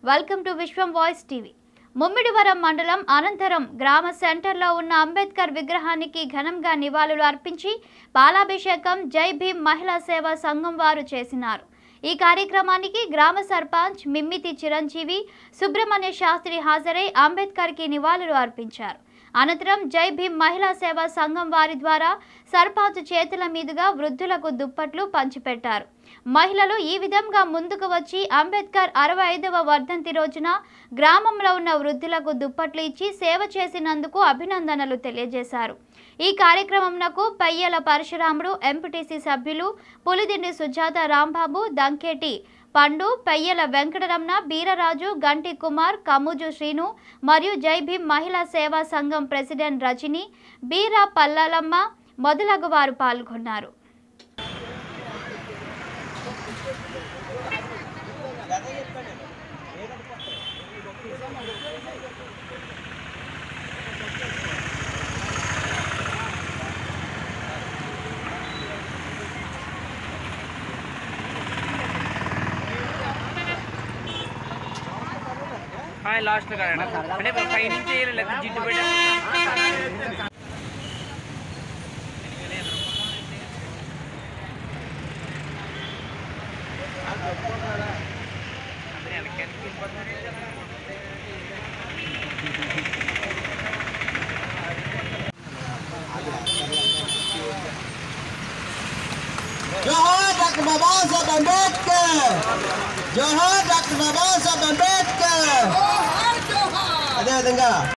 Welcome to Vishwam voice TV. Mummidivaram మండలం అనంతరం గ్రామ సెంటర్లో ఉన్న అంబేద్కర్ విగ్రహానికి ఘనంగా నివాళులు అర్పించి పాలాభిషేకం జై భీమ్ మహిళా సేవా సంఘం వారు చేసినారు। ఈ కార్యక్రమానికి గ్రామ సర్పంచ్ మిమ్మితి చిరంజీవి సుబ్రహ్మణ్య శాస్త్రి హాజరై అంబేద్కర్ కి నివాళులు అర్పించారు। అనంతరం జై భీమ్ మహిళా సేవా సంఘం వారి ద్వారా సర్పంచ్ చేతుల మీదుగా వృద్ధులకు దుప్పట్లు పంచిపెట్టారు। మహిళలు ఈ విధంగా ముందుకు వచ్చి అంబేద్కర్ 65వ వర్ధంతి రోజున గ్రామంలో ఉన్న వృద్ధులకు దుప్పట్లు ఇచ్చి సేవ చేసినందుకు అభినందనలు తెలియజేశారు। ఈ కార్యక్రమంకు పెయ్యల పరశురాముడు, ఎంపీటీసీ సభ్యులు పులిదిండి సుజాత, రాంబాబు, దంకేటి పండు, పెయ్యల వెంకటరమణ, బీరరాజు, గంటి కుమార్, కముజు శ్రీను మరియు జై భీమ్ మహిళా సేవా సంఘం ప్రెసిడెంట్ రజని, బీరా పల్లలమ్మ మొదలగు వారు పాల్గొన్నారు। लास्ट అంటే పై నుంచి లేదా జిడ్డు పెట్టి जोहार डॉक्टर बाबा साहब अम्बेडकर, जोहार डॉक्टर बाबा साहब अम्बेडकर। అదే విధంగా